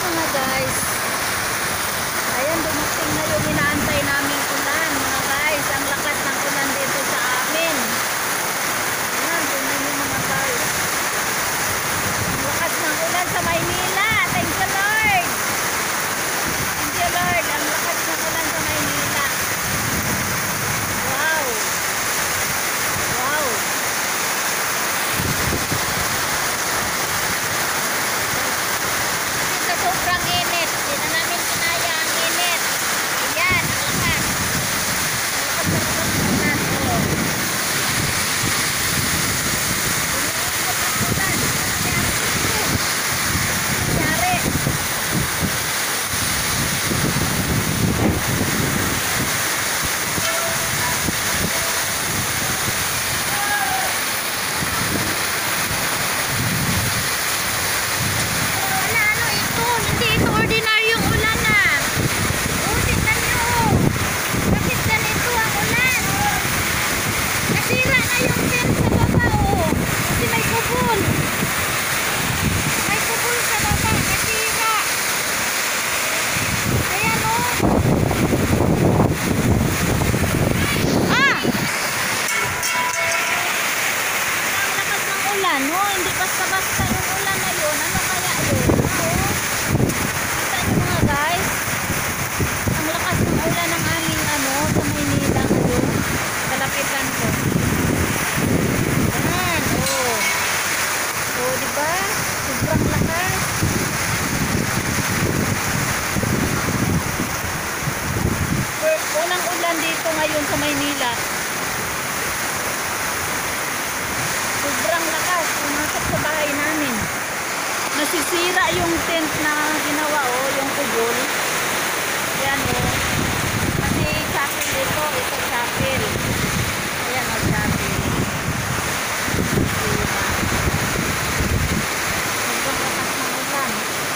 mga guys. Ayan, dumating na yung inaantay naming ulan mga guys. Ang lakas ng ulan dito sa amin. Ayan, tingnan nyo mga guys. Ang lakas ng ulan sa Maynila. Thank you Lord. Thank you Lord. Ang lakas ng ulan sa Maynila. Wow. Wow. Kasi sobrang init. Hindi na namin kinaya ang init. Ayan, ang lakas. Ang lakas ng ulan. Oh. Umiikot ang ulan. Nangyari. Wala, ano ito? Hindi ito ordinaryong ulan na. Oh, tingnan nyo. Bakit ganito ang ulan? Nasira na yung tent sa baba, oh. Kasi may kubol. May kubol sa baba. Nasira. Ayan, oh. Ah! Ang lakas ng ulan, oh. Hindi basta-basta yung ulan na yun. Ano kaya yun? Oh. Kita nyo mga guys. Ang lakas ng ulan ng aming ano, sa Maynila ngayon. Kalapitan ko. Ayan, oh. Oh, diba? Sobrang lakas. Unang ulan dito ngayon sa Maynila. Sobrang lakas. Pumasok sa bahay namin. Nasisira yung tent na ginawa, oh, yung kubol. Ayan, oh. Kasi chapel dito. Ito chapel. Ayan, oh, chapel. Nasira. Sobrang lakas ng ulan.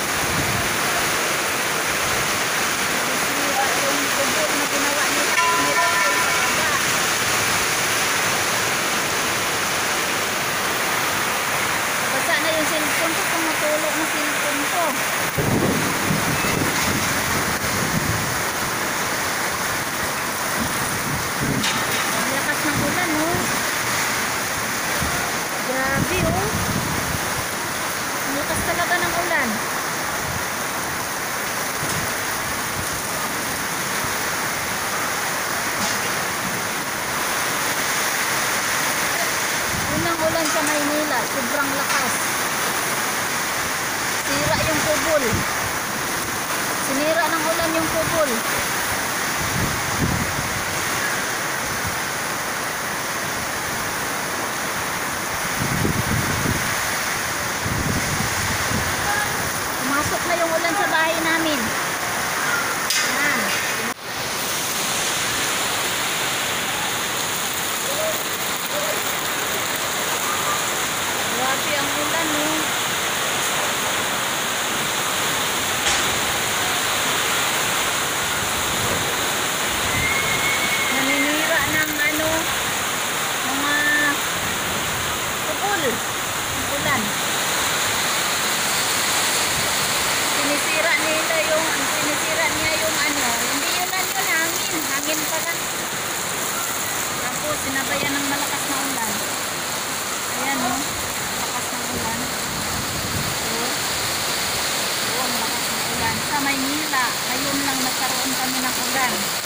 Nasisira yung kubol na ginawa nila ay sa baba. Basa na yung cellphone ko. Kung matulog na cellphone ko. Ang lakas ng ulan, oh. Grabe, oh. Ang lakas talaga ng ulan. Unang ulan sa Maynila. Sobrang lakas. Sira yung kubol. Sinira ng ulan yung kubol. Pumasok na yung ulan sa bahay namin. Ayan. Grabe ang ulan, oh. Naninira ng ano, mga kupol. Ang ulan. Sinisira niya yung ano, hindi yun lang yun, hangin pala. Tapos sinabayan ng malakas na ulan. Ayan, oh, lakas ng ulan. Oh, ang lakas ng ulan. Sa Maynila, ngayon lang nagkaroon kami ng ulan.